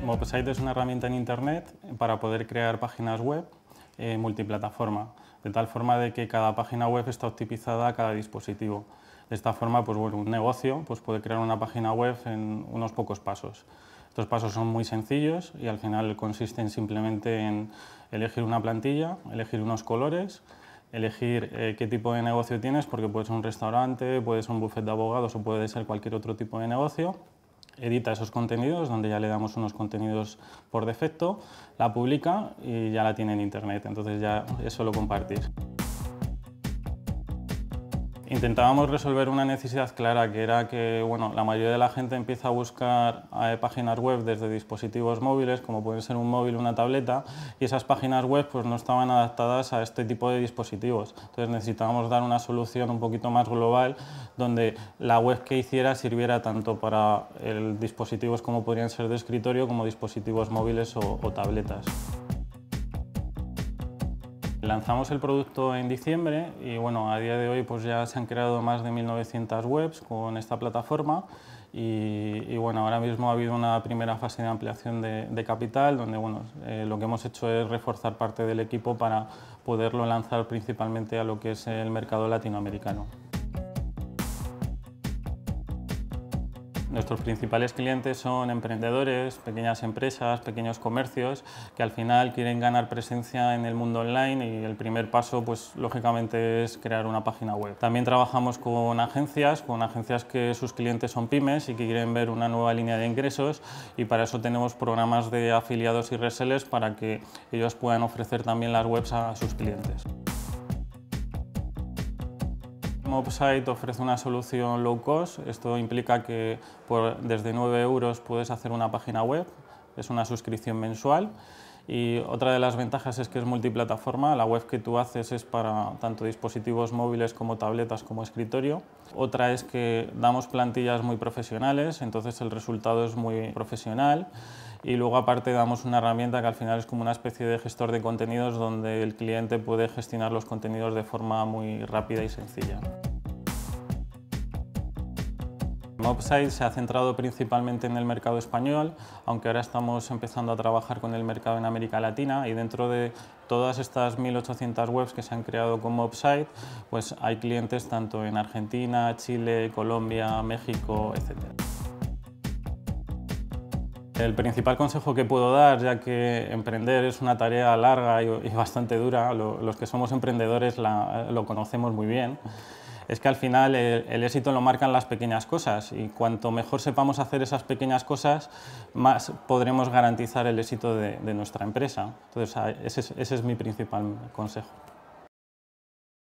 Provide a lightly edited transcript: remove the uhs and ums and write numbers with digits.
Mobsite es una herramienta en Internet para poder crear páginas web multiplataforma, de tal forma de que cada página web está optimizada a cada dispositivo. De esta forma, pues bueno, un negocio puede crear una página web en unos pocos pasos. Estos pasos son muy sencillos y al final consisten simplemente en elegir una plantilla, elegir unos colores, elegir qué tipo de negocio tienes, porque puede ser un restaurante, puede ser un bufete de abogados o puede ser cualquier otro tipo de negocio. Edita esos contenidos, donde ya le damos unos contenidos por defecto, la publica y ya la tiene en Internet, entonces ya es solo compartir. Intentábamos resolver una necesidad clara, que era que la mayoría de la gente empieza a buscar páginas web desde dispositivos móviles, como pueden ser un móvil o una tableta, y esas páginas web no estaban adaptadas a este tipo de dispositivos. Entonces necesitábamos dar una solución un poquito más global, donde la web que hiciera sirviera tanto para dispositivos como podrían ser de escritorio, como dispositivos móviles o tabletas. Lanzamos el producto en diciembre y a día de hoy ya se han creado más de 1900 webs con esta plataforma y ahora mismo ha habido una primera fase de ampliación de capital donde lo que hemos hecho es reforzar parte del equipo para poderlo lanzar principalmente a lo que es el mercado latinoamericano. Nuestros principales clientes son emprendedores, pequeñas empresas, pequeños comercios que al final quieren ganar presencia en el mundo online y el primer paso lógicamente es crear una página web. También trabajamos con agencias que sus clientes son pymes y que quieren ver una nueva línea de ingresos y para eso tenemos programas de afiliados y resellers para que ellos puedan ofrecer también las webs a sus clientes. Mobsite ofrece una solución low cost. Esto implica que desde 9 € puedes hacer una página web, es una suscripción mensual. Y otra de las ventajas es que es multiplataforma, la web que tú haces es para tanto dispositivos móviles como tabletas como escritorio. Otra es que damos plantillas muy profesionales, entonces el resultado es muy profesional. Y luego aparte damos una herramienta que al final es como una especie de gestor de contenidos donde el cliente puede gestionar los contenidos de forma muy rápida y sencilla. Mobsite se ha centrado principalmente en el mercado español, aunque ahora estamos empezando a trabajar con el mercado en América Latina y dentro de todas estas 1800 webs que se han creado con Mobsite, hay clientes tanto en Argentina, Chile, Colombia, México, etc. El principal consejo que puedo dar, ya que emprender es una tarea larga y bastante dura, los que somos emprendedores lo conocemos muy bien, es que al final el éxito lo marcan las pequeñas cosas y cuanto mejor sepamos hacer esas pequeñas cosas, más podremos garantizar el éxito de nuestra empresa. Entonces, ese es mi principal consejo.